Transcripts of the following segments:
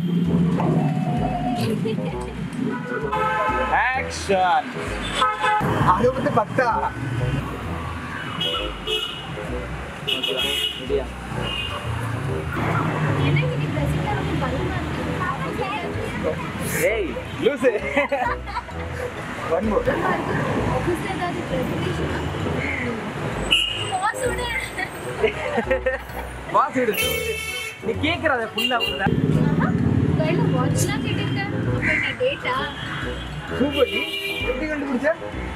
Action. அது வந்து 10. ரெடியா? எனக்கு நீ பிரசிக்காரங்க பலமா இருக்கு. ஏய் லூசு. One more. ஆபீஸ்ல ஏதாவது பிரசன்டேஷன் பாஸ் விடு. நீ கேக்குறத ஃபுல்லா புரியுதா? கையில வாட்ச்லாம் கேட்டிருக்க. அப்ப என்ன டேட்டா? சூப்பர் டி. எப்படி கண்டுபிடிச்ச?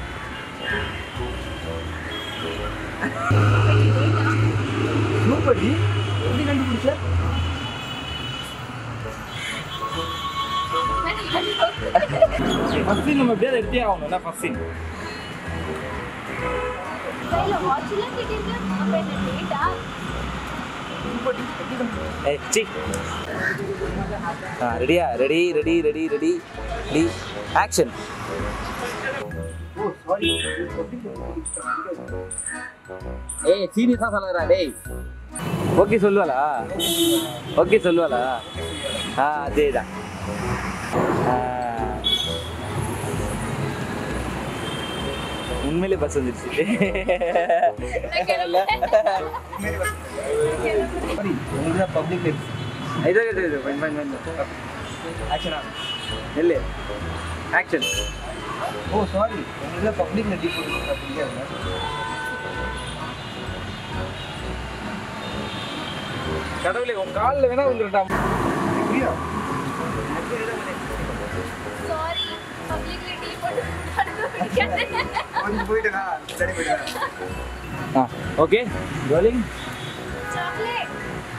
சூப்பர் டி. எப்படி கண்டுபிடிச்ச? ஃபர்ஸ்ட் நம்ம அப்படியே எடுத்தே ஆகணும்ல ஃபர்ஸ்ட். கையில வாட்ச்லாம் கேட்டிருக்க. அப்ப என்ன டேட்டா? ஏய் சி. ரெடியா? ரெடி. ஆக்ஷன். Oh sorry. ஏய் சீரியஸா சொல்றடா டேய். ஓகே சொல்லுவாளா? அதேதான். உண்மையிலே பஸ் வந்துருச்சு. சாரி. உங்களுக்கு பப்ளிக் லிப்ஸ். இது ஃபைன். ஆக்ஷனா? இல்ல. ஆக்ஷன். Oh sorry. உங்களுக்கு பப்ளிக்ல டீ போடுறது புரியாதுங்க. கடவுளே உன் கால்ல வேணா வந்துடா. புரியா? சாரி பப்ளிக்ல டீ போட்டு கண்டுபிடிக்காதே. வந்து போய்டா. சரி போய்டா. Okay rolling. சாக்லேட்.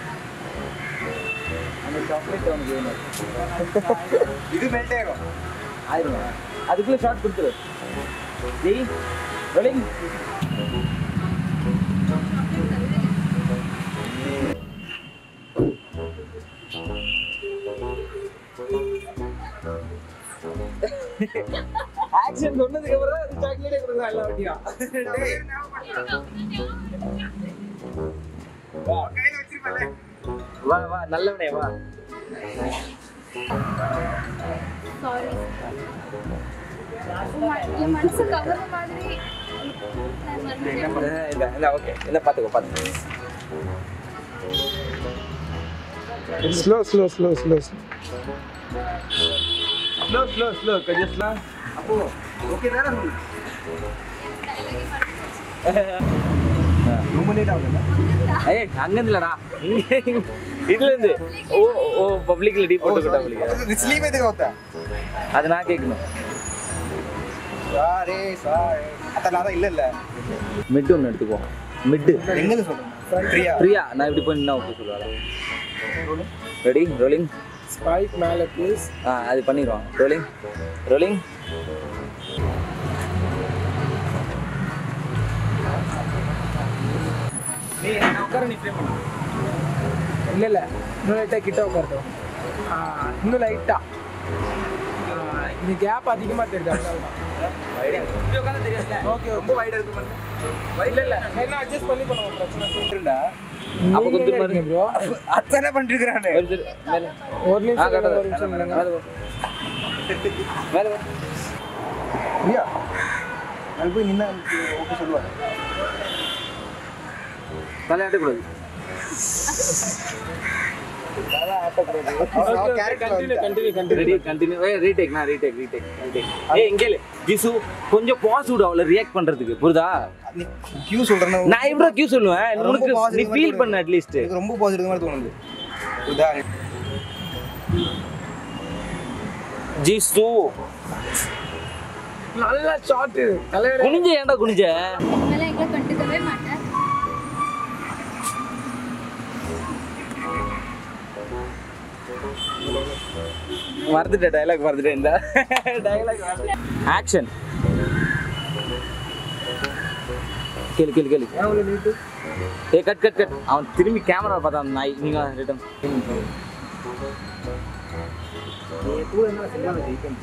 அந்த சாக்லேட் உனக்கு வேணும். இது மெல்ட் ஆகும். ஆயிருமா? அதுக்குள்ள ஷார்ட் கொடுத்துரு. ஜெய் ரோலிங். ஆக்ஷன் சொன்னதுக்கு அப்புறம் அது சாக்லேட்டே கொடுங்க எல்லா வட்டியா. கையில வச்சிருப்பல. வா நல்லவனே வா. சாரி. உன் மனசு கவர மாதிரி நான் மறந்துட்டேன். இல்ல ஓகே. என்ன பாத்துக்கோ. Slow. கொஞ்சம் ஸ்லோ. அப்போ ஓகே தான சொல்லு. ரொம்ப லேட் ஆகுதுல. ஏய் அங்க இல்லடா. இதுல இருந்து ஓ பப்ளிக்ல டீ போட்டு பப்ளிக். ரிஸ்லீவ் எதுக்கு होता? அது நான் கேக்கணும். சாரி. அதனால இல்ல. மிட் ஒன்னு எடுத்துக்கோ. மிட் எங்க சொல்றேன்? பிரியா நான் இப்படி போய் நின்னா ஓகே சொல்லுவாளா? Ready rolling. ஸ்பைக் மேல ப்ளீஸ். அது பண்ணிடுவோம். ரோலிங். நீ உட்கார நீ ஃப்ரேம் பண்ணு. இல்ல இன்னும் லைட்டா கிட்ட உட்கார்றோம். இன்னும் லைட்டா. இந்த கேப் அதிகமா தெரியுது அதனால. வைடா இப்படி உட்கார்ந்தா தெரியாதுல. ஓகே ரொம்ப வைடா இருக்கு பாருங்க. இல்ல என்ன அட்ஜஸ்ட் பண்ணி பண்ணுவோம் பிரச்சனை இல்லடா. அப்ப கொஞ்சம் பாருங்க ப்ரோ. அத்தனை பண்ணிருக்கானே. ஒரு நிமிஷம் மேல ஐயா நான் போய் நின்னா ஓகே சொல்லுவாங்க. தலையாட்ட கூடாது. நல்லா ஆட்டக்கூடாது. Continue retake. ஏய் இங்கேல ஜிசு கொஞ்சம் பாஸ் விடு அவளை ரியாக்ட் பண்றதுக்கு. புரியுதா? நீ கியூ சொல்றேன்னா நான் இவ்ளோ கியூ சொல்லுவேன். உனக்கு நீ ஃபீல் பண்ண அட்லீஸ்ட். எனக்கு ரொம்ப பாசிட்டிவ் மாதிரி தோணுது. புரியுதா? ஜிசு நல்ல ஷாட். குனிஞ்ச ஏன்டா குனிஞ்ச? இவெல்லாம் எங்களை கண்டுக்கவே மாட்டேன். மறந்துட்டேன் டயலாக் மறந்துட்டேன். இந்த டயலாக் ஆக்ஷன். கேளு. ஏ கட். அவன் திரும்பி கேமரா பார்த்தான் நாய். நீங்க ரிட்டன். நீ கூட என்ன சினிமால ஜெயிக்கணும்.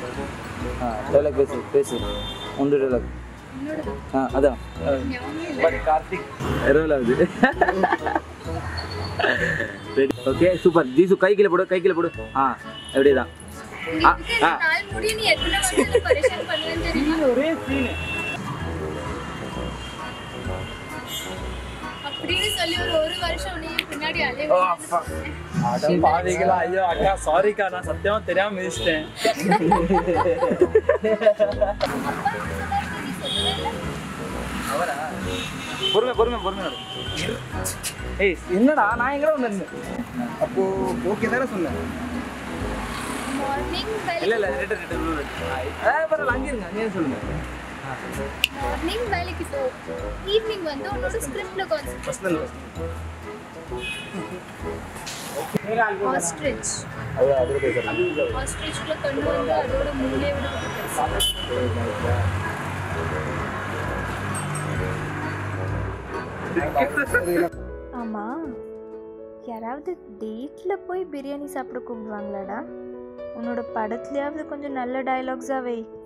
டைலாக் பேசு உண்டு டைலாக். அதான் பட் கார்த்திக் இரவலாவது. Ready okay super. ஜீசு கை கீழே போடு எப்படிதான் ஒரே சீன் அப்படின்னு சொல்லி ஒரு வருஷம் பின்னாடி பாதிகளா. ஐயோ அக்கா சாரிக்கா, நான் சத்தியமா தெரியாம மிதிச்சிட்டேன். அவரா பொறுமை. ஏய் என்னடா நான் எங்கடா வந்து அப்போ ஓகே தானே சொன்னேன். மார்னிங் இல்ல ரிட்டன் பரவாயில்ல அங்கே இருங்க அங்கே சொல்லுங்க. மார்னிங் வேலைக்கு போ, ஈவினிங் வந்து உன்னோட ஸ்கிரிப்ட்ல கான்சென்ட்ரேட். ஆஸ்ட்ரிச் ஆஸ்ட்ரிச்ல கண்ணு வந்து அதோட மூளை விட ஆமா, யாராவது டேட்ல போய் பிரியாணி சாப்பிட கூப்பிடுவாங்களாடா? உன்னோட படத்துலயாவது கொஞ்சம் நல்ல டயலாக்ஸா வை.